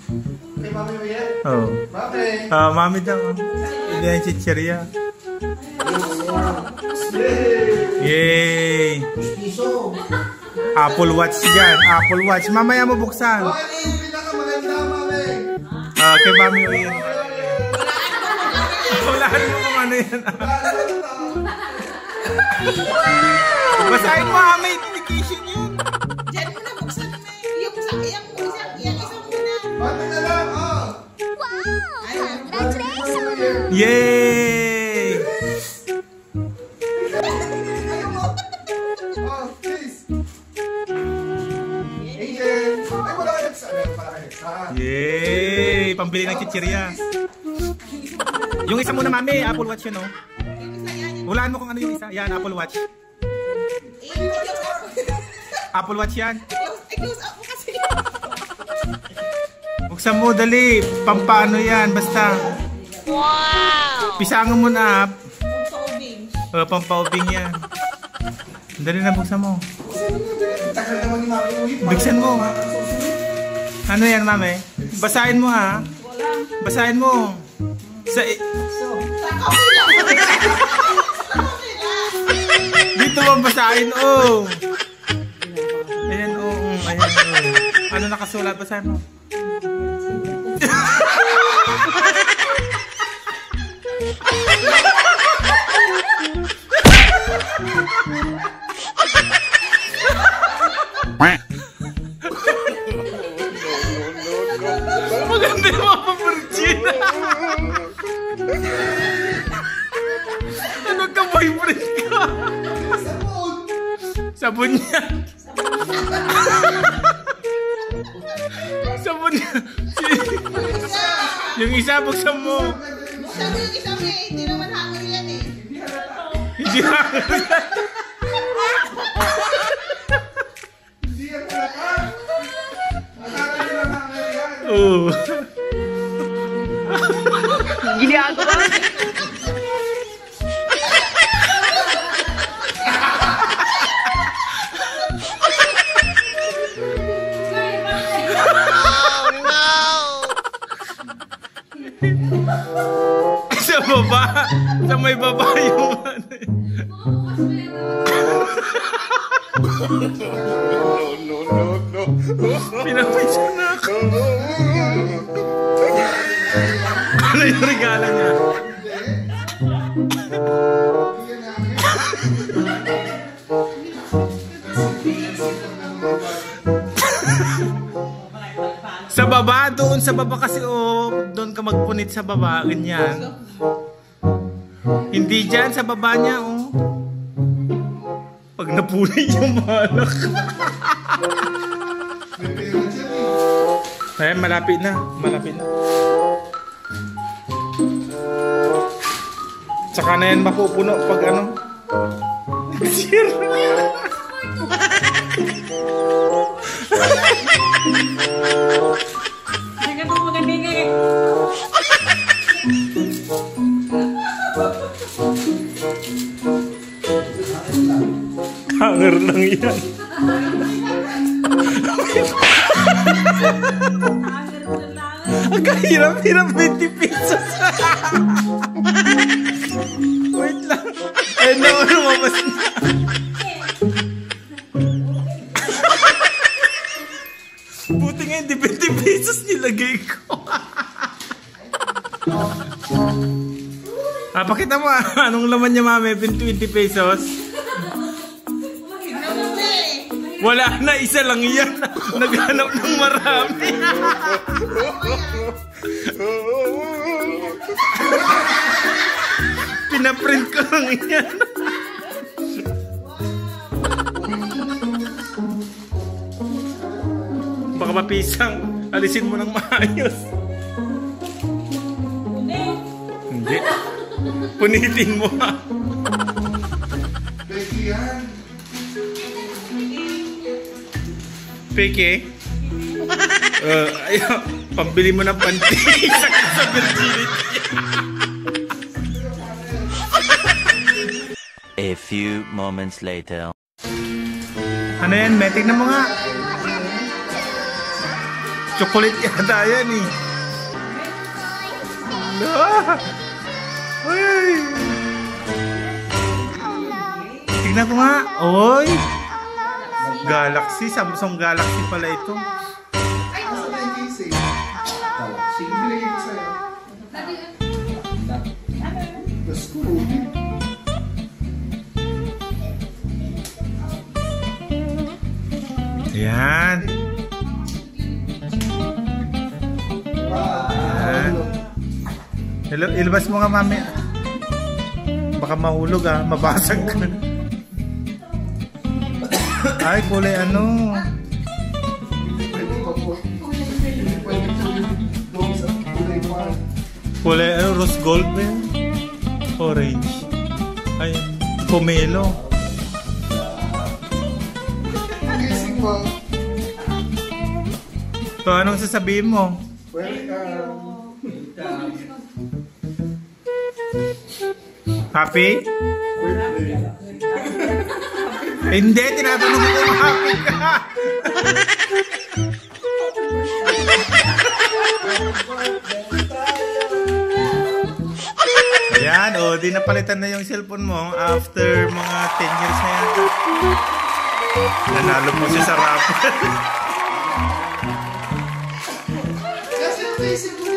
Kay Mami mo yan? Oh. Mami! Mami daw. Hindi yan chichirya. Yay! Apple Watch dyan. Apple Watch. Mamaya mo buksan. Oh, ano yung pinakamaganda, Mami? Kay Mami mo yan. Walahan mo kung ano yan. Basahin mo, may indication yun. Diyan mo na buksan mo. Yung isa mo na. Mami na lang, oh! Wow! Congratulations! Yay! Oh, please! Angel! Ay, wala ka nagsa. Wala ka nagsa. Yay! Pambili ng chichirya. Yung isa muna, Mami. Apple Watch yun, oh. Hulaan mo kung ano yung isa. Yan, Apple Watch. Apple Watch yan. I-close up mo kasi. Buksan mo, dali. Pampano yan, basta. Wow! Pisangan mo na. Paubing. Pampaubing yan. Dali na, buksan mo. Takal naman ni Mami ulit. Buksan mo. Ano yan, Mami? Basahin mo, ha? Basahin mo. Dito mo basahin, oh. Ayan, oh. Ayan, oh. Ano nakasulat? Basahin mo. Maganda yung mga pa-virgin. Ano ka, boyfriend ka? Sabon niya. Sabon niya. Yung isa, buksan mo. Buksan mo yung isa mo eh. Hindi naman hangin yan eh. Hindi hangin. Hindi yan talaga. Akala nyo lang hangin yan. Oo. Ginagawa? Sa baba. Sa may baba yung ano. No. Pinapisyon na ako. Ano yung regalo niya? Sa baba, doon sa baba kasi, oh, doon ka magpunit sa baba, ganyan. Hindi dyan, sa baba niya, oh. Pag napunit yung malak. Ayan, malapit na, malapit na. Tsaka na yan mapupuno pag ano. Sir. Teka po magaling eh. Hanger lang yan. Ang kahirap-hirap 20 pesos. Wait lang. Eh, no, lumabas na. Buti nga hindi 20 pesos nilagay ko. Pakita mo anong laman niya, Mami. 20 pesos. Wala na, isa lang yan. Naghanap ng marami. Pinaprint ko lang yan. Baka mapisang. Alisin mo ng maayos. Hindi. Punitin mo, ha. Becky yan. Peke? Ayaw, pambili mo ng panty sa virginity. A few moments later. Ano yan, May? Tignan mo nga. Chocolate yata yan eh. Ah! Ay! Tignan ko nga. Oy! Galaxy. Samsung Galaxy pala ito. Ay, nasa na yung casing. Sige, binigay ko sa'yo. The screw. Ayan. Ayan. Ilabas mo nga, mami. Baka mahulog ah. Mabasag ka. Ay, kulay ano. Pwede pa po. Pwede po doon sa kulay pa. Kulay ano, rose gold ba yan? Orange. Ay, pomelo. Casing mo. So, anong sasabihin mo? Welcome. Happy? Birthday. Hindi, tinatanong ko kung happy ka. Ayan, o, di napalitan na yung cellphone mo after mga 10 years na yata. Nanalo mo siya sa raffle. Kasi yung casing mo